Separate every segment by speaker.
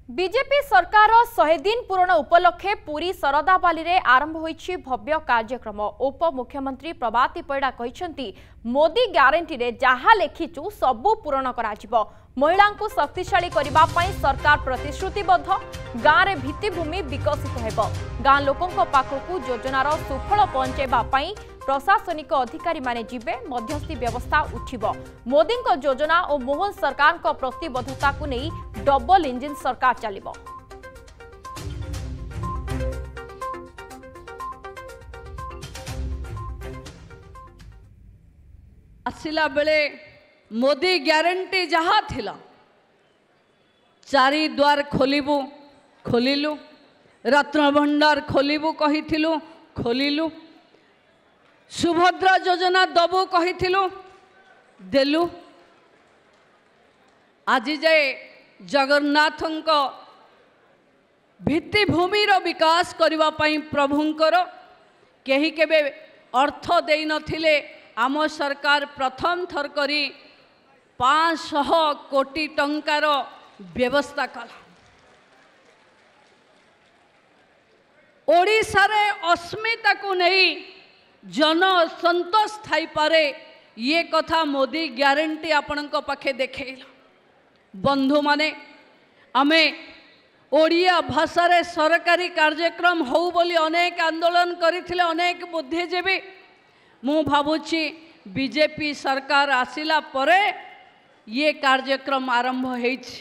Speaker 1: BJP सरकार 100 दिन पूर्ण उपलक्षे पुरी सरदाबाली रे आरंभ होईछि भव्य कार्यक्रम। उप मुख्यमंत्री प्रभाती परिडा कहिसेंती मोदी ग्यारंटी रे जहा लेखिचु सबु पूर्ण कराजिबो। महिला को शक्तिशाली करबा पई सरकार प्रतिश्रुतिबद्ध। गाँव रे भित्तिभूमि विकसित हेबो। गाँ लोकंक पाखकु योजनार सुफल पहुंचेबा पई प्रशासनिक अधिकारी माने जिबे। मध्यस्थी व्यवस्था उठिबो। मोदी योजना और मोहन सरकार प्रतिबद्धता को नहीं डबल इंजिन सरकार चलिबो।
Speaker 2: आसिला बेले मोदी ग्यारंटी जहा थिला चारि द्वार खोलिबु खोलिलु, रत्न भंडार खोलिबु कहिथिलु खोलिलु, सुभद्रा योजना दबु कहिथिलु देलु। आज जाए जगन्नाथंक भित्तिभूमिर विकास करिबा पई प्रभुंकर केही केबे अर्थ देई नथिले। आम सरकार प्रथम थर करी 500 कोटी टंकार व्यवस्था कला। ओडिशा रे अस्मिता को नहीं जन संतोष थाई पारे ये कथा मोदी ग्यारंटी आपणक पाखे देखेला। बंधु माने आमे ओडिया भाषा रे सरकारी कार्यक्रम हो बोली अनेक आंदोलन करथिले अनेक बुद्धिजीवी। मु भाबुची बीजेपी सरकार आसिला परे ये कार्यक्रम आरंभ होइछि।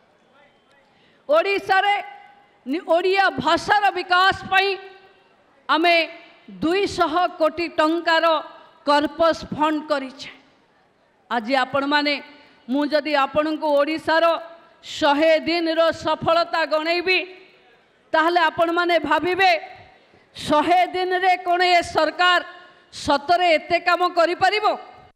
Speaker 2: ओडिशा रे ओडिया भाषार विकास पई आमे 200 कोटी टंकार कर्पस फंड करिछे। आज आपण माने मु जदि आपण को ओडिशार 100 दिन रो सफलता गणेबी ताहले आपण माने भाबिबे 100 दिन रे कोन ए सरकार सतरे एते काम करि परिबो।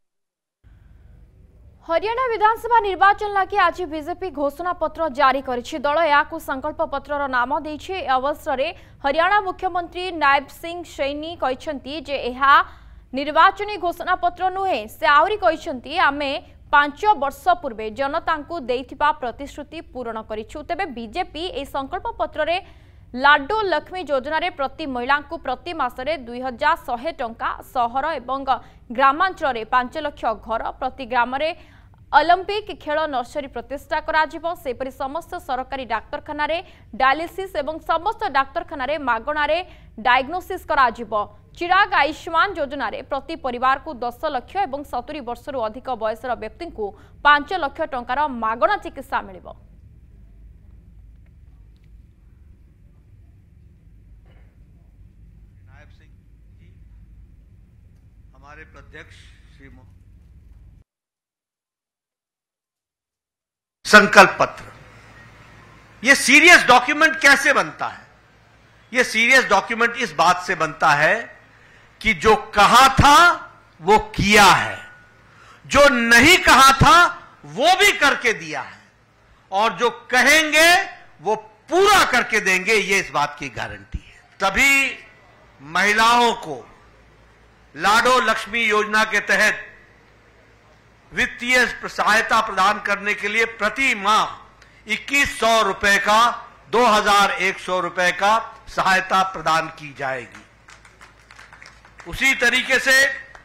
Speaker 1: हरियाणा विधानसभा निर्वाचन लगी आज बीजेपी घोषणा पत्र जारी करिछि। दल याकु संकल्प पत्रर नाम देछि। अवसर रे हरियाणा मुख्यमंत्री नायब सिंह सैनी कहिसेंती जे एहा निर्वाचनी घोषणा पत्र नुहे। से आउरी कहिसेंती आमे 5 वर्ष पूर्वे जनता को देइथिबा प्रतिश्रुति पूर्ण करिछु। तेबे बीजेपी ए संकल्प पत्र रे लाडो लक्ष्मी योजना रे प्रति महिला को प्रति मासरे 2100 टंका, सहर एवं ग्रामांचल रे 5 लाख घर, प्रति ग्राम रे ओलंपिक खेल नर्सरी प्रतिष्ठा कराजिबो। सेपरि समस्त सरकारी डाक्तरखाना रे डायलिसिस एवं समस्त डाक्तरखाना रे मागणा रे डायग्नोसिस कराजिबो। चिराग आयुष्मान योजना रे प्रति परिवार को 10 लाख एवं 70 वर्ष रु अधिक बयसर व्यक्ति को 5 लाख टंकार मागणा चिकित्सा मिलिबो।
Speaker 3: नायब सिंह जी हमारे प्रत्यक्ष श्री संकल्प पत्र, ये सीरियस डॉक्यूमेंट कैसे बनता है? ये सीरियस डॉक्यूमेंट इस बात से बनता है कि जो कहा था वो किया है, जो नहीं कहा था वो भी करके दिया है, और जो कहेंगे वो पूरा करके देंगे, ये इस बात की गारंटी है। तभी महिलाओं को लाडो लक्ष्मी योजना के तहत वित्तीय सहायता प्रदान करने के लिए प्रति माह 2100 रुपए का 2100 रुपए का सहायता प्रदान की जाएगी। उसी तरीके से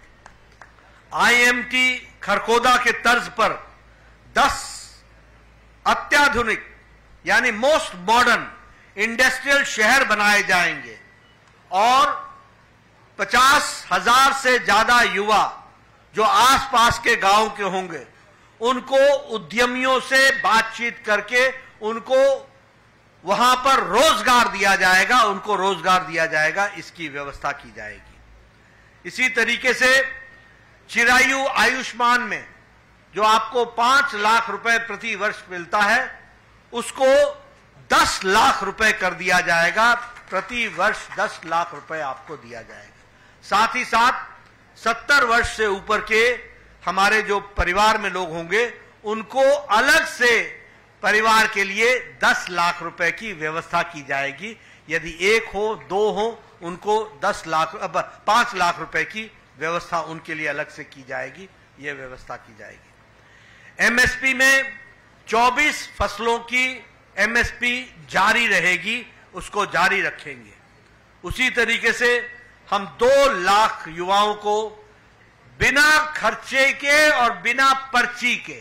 Speaker 3: आईएमटी खरखोदा के तर्ज पर 10 अत्याधुनिक यानी मोस्ट मॉडर्न इंडस्ट्रियल शहर बनाए जाएंगे और 50,000 से ज्यादा युवा जो आसपास के गांव के होंगे उनको उद्यमियों से बातचीत करके उनको वहां पर रोजगार दिया जाएगा, उनको रोजगार दिया जाएगा, इसकी व्यवस्था की जाएगी। इसी तरीके से चिरायु आयुष्मान में जो आपको 5 लाख रुपए प्रति वर्ष मिलता है उसको 10 लाख रुपए कर दिया जाएगा। प्रति वर्ष 10 लाख रुपए आपको दिया जाएगा। साथ ही साथ 70 वर्ष से ऊपर के हमारे जो परिवार में लोग होंगे उनको अलग से परिवार के लिए 10 लाख रुपए की व्यवस्था की जाएगी। यदि 1 हो 2 हो उनको 5 लाख रुपए की व्यवस्था उनके लिए अलग से की जाएगी, ये व्यवस्था की जाएगी। एमएसपी में 24 फसलों की एमएसपी जारी रहेगी, उसको जारी रखेंगे। उसी तरीके से हम 2 लाख युवाओं को बिना खर्चे के और बिना पर्ची के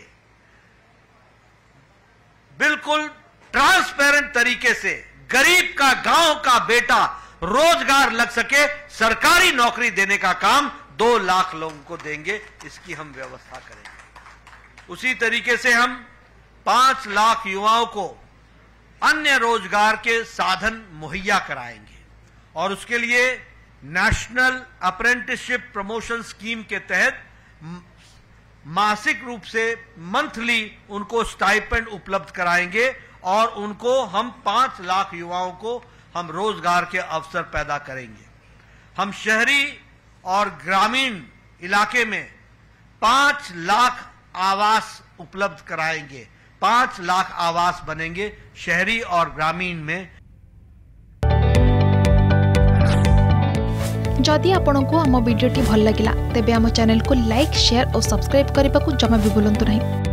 Speaker 3: बिल्कुल ट्रांसपेरेंट तरीके से गरीब का, गांव का बेटा रोजगार लग सके, सरकारी नौकरी देने का काम 2 लाख लोगों को देंगे। इसकी हम व्यवस्था करेंगे। उसी तरीके से हम 5 लाख युवाओं को अन्य रोजगार के साधन मुहैया कराएंगे और उसके लिए नेशनल अप्रेंटिसशिप प्रमोशन स्कीम के तहत मासिक रूप से मंथली उनको स्टाइपेंड उपलब्ध कराएंगे और उनको हम 5 लाख युवाओं को हम रोजगार के अवसर पैदा करेंगे। हम शहरी और ग्रामीण इलाके में 5 लाख आवास उपलब्ध कराएंगे। 5 लाख आवास बनेंगे शहरी और ग्रामीण में।
Speaker 4: जदि आपंक आम भिडी भल लगा तेब आम चैनल को लाइक, शेयर और सब्सक्राइब करने को जमा भी भूलु नहीं।